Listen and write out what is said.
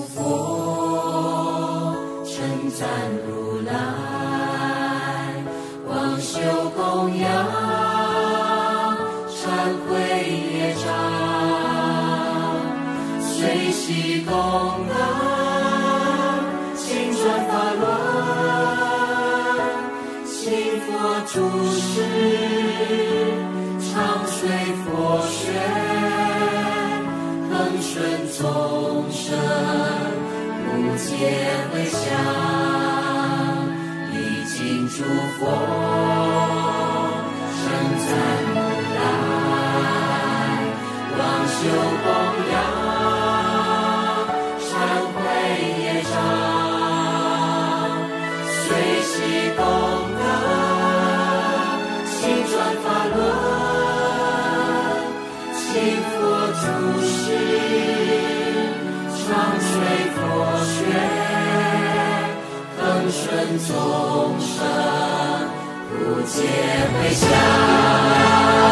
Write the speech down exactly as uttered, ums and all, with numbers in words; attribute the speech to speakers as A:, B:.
A: 佛，称赞如来，广修供养，忏悔业障，随喜功德，请转法轮，请佛住世，常随佛学，恒顺众生，无界回向，礼敬诸佛，称赞如来，广修供养，忏悔业障，随喜功德，请转法轮，请佛住世，常随佛学，恒顺众生，无界回向。